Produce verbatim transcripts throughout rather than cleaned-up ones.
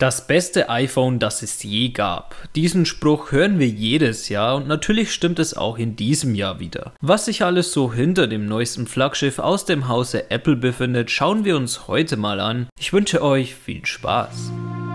Das beste iPhone, das es je gab. Diesen Spruch hören wir jedes Jahr und natürlich stimmt es auch in diesem Jahr wieder. Was sich alles so hinter dem neuesten Flaggschiff aus dem Hause Apple befindet, schauen wir uns heute mal an. Ich wünsche euch viel Spaß.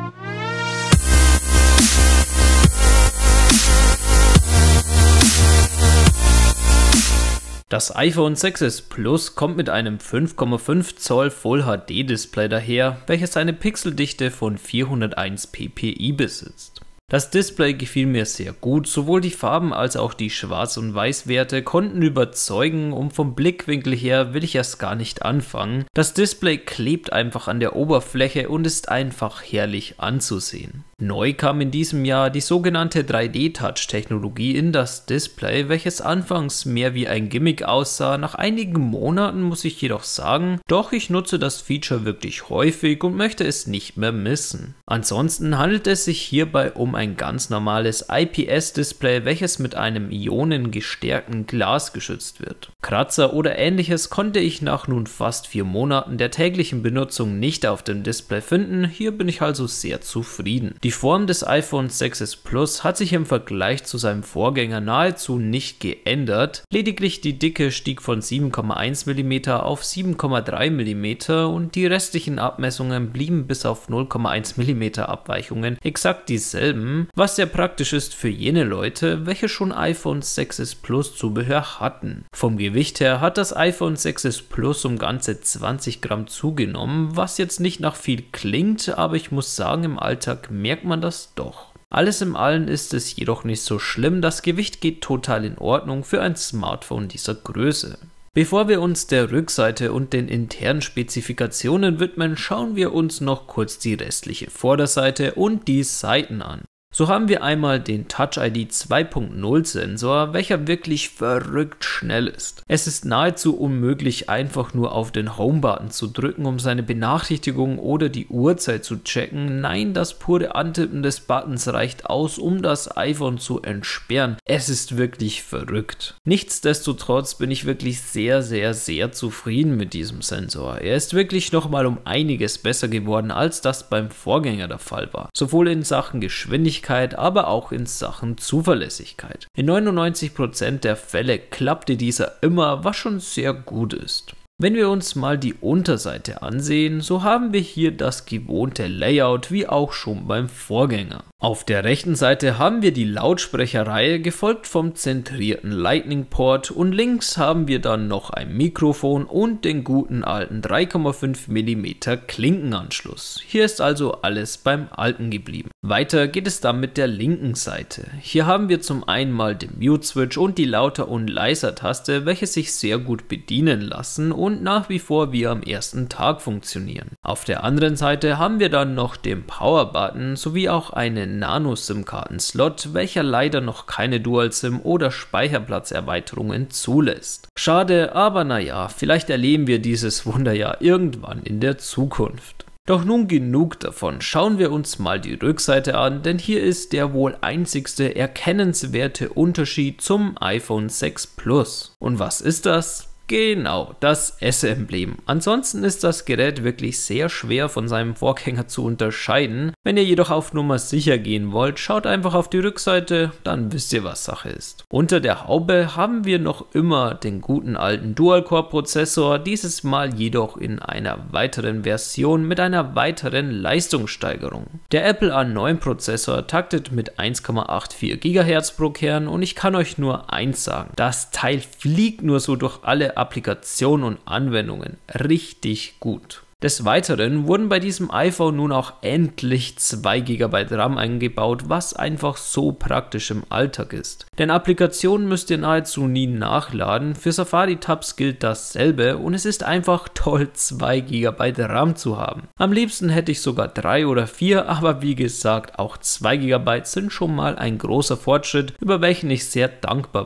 Das iPhone sechs S Plus kommt mit einem fünf Komma fünf Zoll Full H D Display daher, welches eine Pixeldichte von vierhunderteins p p i besitzt. Das Display gefiel mir sehr gut, sowohl die Farben als auch die Schwarz- und Weißwerte konnten überzeugen und vom Blickwinkel her will ich erst gar nicht anfangen. Das Display klebt einfach an der Oberfläche und ist einfach herrlich anzusehen. Neu kam in diesem Jahr die sogenannte drei D Touch Technologie in das Display, welches anfangs mehr wie ein Gimmick aussah. Nach einigen Monaten muss ich jedoch sagen, doch ich nutze das Feature wirklich häufig und möchte es nicht mehr missen. Ansonsten handelt es sich hierbei um ein ganz normales I P S-Display, welches mit einem ionengestärkten Glas geschützt wird. Kratzer oder ähnliches konnte ich nach nun fast vier Monaten der täglichen Benutzung nicht auf dem Display finden, hier bin ich also sehr zufrieden. Die Form des iPhone sechs S Plus hat sich im Vergleich zu seinem Vorgänger nahezu nicht geändert, lediglich die Dicke stieg von sieben Komma eins Millimeter auf sieben Komma drei Millimeter und die restlichen Abmessungen blieben bis auf null Komma eins Millimeter Abweichungen exakt dieselben, was sehr praktisch ist für jene Leute, welche schon iPhone sechs S Plus Zubehör hatten. Vom Gewicht her hat das iPhone sechs S Plus um ganze zwanzig Gramm zugenommen, was jetzt nicht nach viel klingt, aber ich muss sagen, im Alltag merkt man das doch. Alles in allem ist es jedoch nicht so schlimm, das Gewicht geht total in Ordnung für ein Smartphone dieser Größe. Bevor wir uns der Rückseite und den internen Spezifikationen widmen, schauen wir uns noch kurz die restliche Vorderseite und die Seiten an. So haben wir einmal den Touch I D zwei Punkt null Sensor, welcher wirklich verrückt schnell ist. Es ist nahezu unmöglich, einfach nur auf den Home-Button zu drücken, um seine Benachrichtigung oder die Uhrzeit zu checken. Nein, das pure Antippen des Buttons reicht aus, um das iPhone zu entsperren. Es ist wirklich verrückt. Nichtsdestotrotz bin ich wirklich sehr, sehr, sehr zufrieden mit diesem Sensor. Er ist wirklich nochmal um einiges besser geworden, als das beim Vorgänger der Fall war. Sowohl in Sachen Geschwindigkeit, aber auch in Sachen Zuverlässigkeit. In neunundneunzig Prozent der Fälle klappte dieser immer, was schon sehr gut ist. Wenn wir uns mal die Unterseite ansehen, so haben wir hier das gewohnte Layout wie auch schon beim Vorgänger. Auf der rechten Seite haben wir die Lautsprecherreihe, gefolgt vom zentrierten Lightning Port und links haben wir dann noch ein Mikrofon und den guten alten drei Komma fünf Millimeter Klinkenanschluss. Hier ist also alles beim Alten geblieben. Weiter geht es dann mit der linken Seite. Hier haben wir zum einen mal den Mute-Switch und die Lauter- und Leiser-Taste, welche sich sehr gut bedienen lassen und nach wie vor wie am ersten Tag funktionieren. Auf der anderen Seite haben wir dann noch den Power-Button sowie auch einen Nano-SIM-Karten-Slot, welcher leider noch keine Dual-SIM- oder Speicherplatzerweiterungen zulässt. Schade, aber naja, vielleicht erleben wir dieses Wunder ja irgendwann in der Zukunft. Doch nun genug davon, schauen wir uns mal die Rückseite an, denn hier ist der wohl einzigste erkennenswerte Unterschied zum iPhone sechs Plus. Und was ist das? Genau, das S-Emblem. Ansonsten ist das Gerät wirklich sehr schwer von seinem Vorgänger zu unterscheiden. Wenn ihr jedoch auf Nummer sicher gehen wollt, schaut einfach auf die Rückseite, dann wisst ihr, was Sache ist. Unter der Haube haben wir noch immer den guten alten Dual-Core-Prozessor, dieses Mal jedoch in einer weiteren Version mit einer weiteren Leistungssteigerung. Der Apple A neun Prozessor taktet mit eins Komma vierundachtzig Gigahertz pro Kern und ich kann euch nur eins sagen, das Teil fliegt nur so durch alle Applikationen und Anwendungen richtig gut. Des Weiteren wurden bei diesem iPhone nun auch endlich zwei Gigabyte RAM eingebaut, was einfach so praktisch im Alltag ist. Denn Applikationen müsst ihr nahezu nie nachladen, für Safari-Tabs gilt dasselbe und es ist einfach toll, zwei Gigabyte RAM zu haben. Am liebsten hätte ich sogar drei oder vier, aber wie gesagt, auch zwei Gigabyte sind schon mal ein großer Fortschritt, über welchen ich sehr dankbar bin.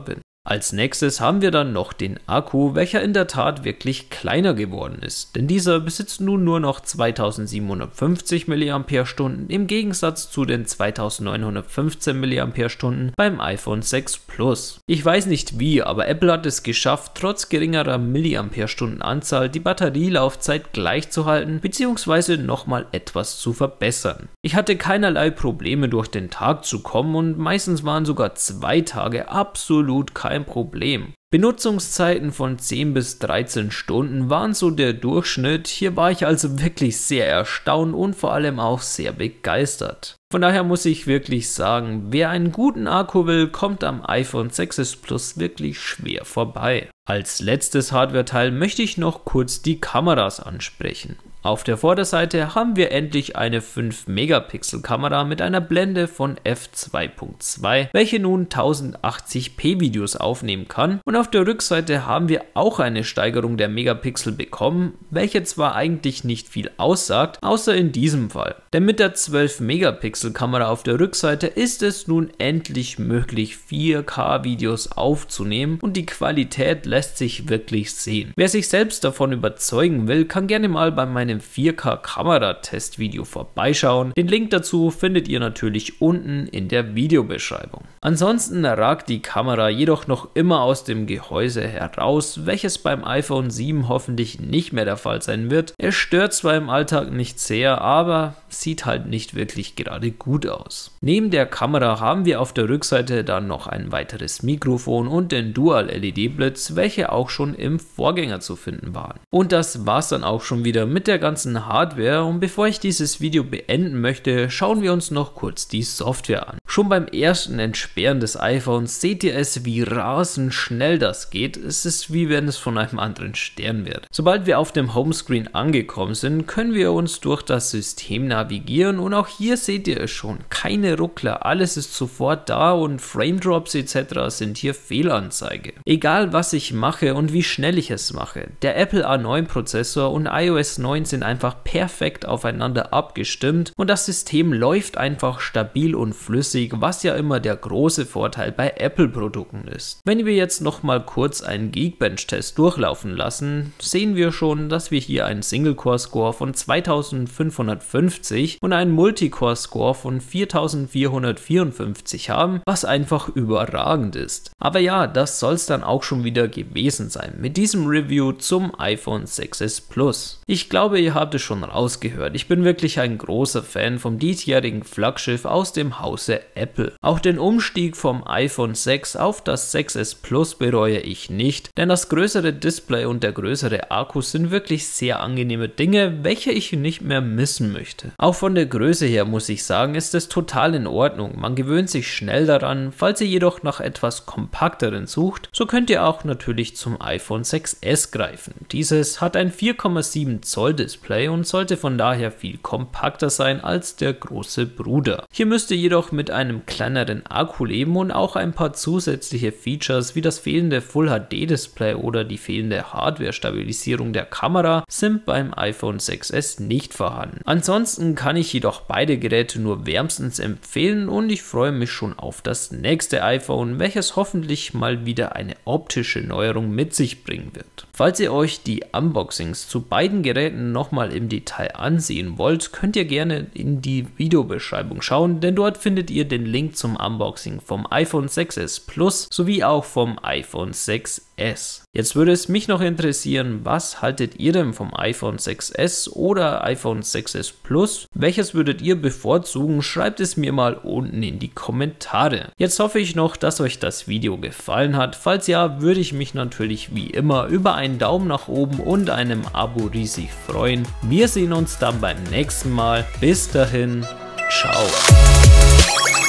Als nächstes haben wir dann noch den Akku, welcher in der Tat wirklich kleiner geworden ist, denn dieser besitzt nun nur noch zweitausendsiebenhundertfünfzig Milliampere-Stunden im Gegensatz zu den zweitausendneunhundertfünfzehn Milliampere-Stunden beim iPhone sechs Plus. Ich weiß nicht wie, aber Apple hat es geschafft, trotz geringerer Milliampere-Stunden-Anzahl die Batterielaufzeit gleich zu halten bzw. nochmal etwas zu verbessern. Ich hatte keinerlei Probleme durch den Tag zu kommen und meistens waren sogar zwei Tage absolut kein Problem. Benutzungszeiten von zehn bis dreizehn Stunden waren so der Durchschnitt, hier war ich also wirklich sehr erstaunt und vor allem auch sehr begeistert. Von daher muss ich wirklich sagen, wer einen guten Akku will, kommt am iPhone sechs S Plus wirklich schwer vorbei. Als letztes Hardware-Teil möchte ich noch kurz die Kameras ansprechen. Auf der Vorderseite haben wir endlich eine fünf Megapixel Kamera mit einer Blende von f zwei Punkt zwei, welche nun tausendachtzig p Videos aufnehmen kann, und auf der Rückseite haben wir auch eine Steigerung der Megapixel bekommen, welche zwar eigentlich nicht viel aussagt, außer in diesem Fall. Denn mit der zwölf Megapixel Kamera auf der Rückseite ist es nun endlich möglich, vier K Videos aufzunehmen und die Qualität lässt sich wirklich sehen. Wer sich selbst davon überzeugen will, kann gerne mal bei meinem vier K Kamera-Testvideo vorbeischauen. Den Link dazu findet ihr natürlich unten in der Videobeschreibung. Ansonsten ragt die Kamera jedoch noch immer aus dem Gehäuse heraus, welches beim iPhone sieben hoffentlich nicht mehr der Fall sein wird. Es stört zwar im Alltag nicht sehr, aber sieht halt nicht wirklich gerade gut aus. Neben der Kamera haben wir auf der Rückseite dann noch ein weiteres Mikrofon und den Dual-L E D-Blitz, welche auch schon im Vorgänger zu finden waren. Und das war's dann auch schon wieder mit der ganzen Hardware, und bevor ich dieses Video beenden möchte, schauen wir uns noch kurz die Software an. Schon beim ersten Entsperren des iPhones seht ihr es, wie rasend schnell das geht. Es ist wie wenn es von einem anderen Stern wird. Sobald wir auf dem Homescreen angekommen sind, können wir uns durch das System navigieren, und auch hier seht ihr es schon, keine Ruckler, alles ist sofort da und Frame Drops et cetera sind hier Fehlanzeige. Egal was ich mache und wie schnell ich es mache, der Apple A neun Prozessor und iOS neun sind einfach perfekt aufeinander abgestimmt und das System läuft einfach stabil und flüssig, was ja immer der große Vorteil bei Apple-Produkten ist. Wenn wir jetzt nochmal kurz einen Geekbench-Test durchlaufen lassen, sehen wir schon, dass wir hier einen Single-Core-Score von zweitausendfünfhundertfünfzig und einen Multicore-Score von viertausendvierhundertvierundfünfzig haben, was einfach überragend ist. Aber ja, das soll es dann auch schon wieder gewesen sein mit diesem Review zum iPhone sechs S Plus. Ich glaube, ihr habt es schon rausgehört, ich bin wirklich ein großer Fan vom diesjährigen Flaggschiff aus dem Hause Apple. Auch den Umstieg vom iPhone sechs auf das sechs S Plus bereue ich nicht, denn das größere Display und der größere Akku sind wirklich sehr angenehme Dinge, welche ich nicht mehr missen möchte. Auch von der Größe her muss ich sagen, ist es total in Ordnung, man gewöhnt sich schnell daran. Falls ihr jedoch nach etwas kompakteren sucht, so könnt ihr auch natürlich zum iPhone sechs S greifen. Dieses hat ein vier Komma sieben Zoll Display und sollte von daher viel kompakter sein als der große Bruder. Hier müsst ihr jedoch mit einem kleineren Akku leben, und auch ein paar zusätzliche Features wie das fehlende Full H D Display oder die fehlende Hardware-Stabilisierung der Kamera sind beim iPhone sechs S nicht vorhanden. Ansonsten kann ich jedoch beide Geräte nur wärmstens empfehlen und ich freue mich schon auf das nächste iPhone, welches hoffentlich mal wieder eine optische Neuerung mit sich bringen wird. Falls ihr euch die Unboxings zu beiden Geräten nochmal im Detail ansehen wollt, könnt ihr gerne in die Videobeschreibung schauen, denn dort findet ihr den Link zum Unboxing vom iPhone sechs S Plus sowie auch vom iPhone sechs S. Jetzt würde es mich noch interessieren, was haltet ihr denn vom iPhone sechs S oder iPhone sechs S Plus? Welches würdet ihr bevorzugen? Schreibt es mir mal unten in die Kommentare. Jetzt hoffe ich noch, dass euch das Video gefallen hat. Falls ja, würde ich mich natürlich wie immer über einen Daumen nach oben und einem Abo riesig freuen. Wir sehen uns dann beim nächsten Mal. Bis dahin, ciao.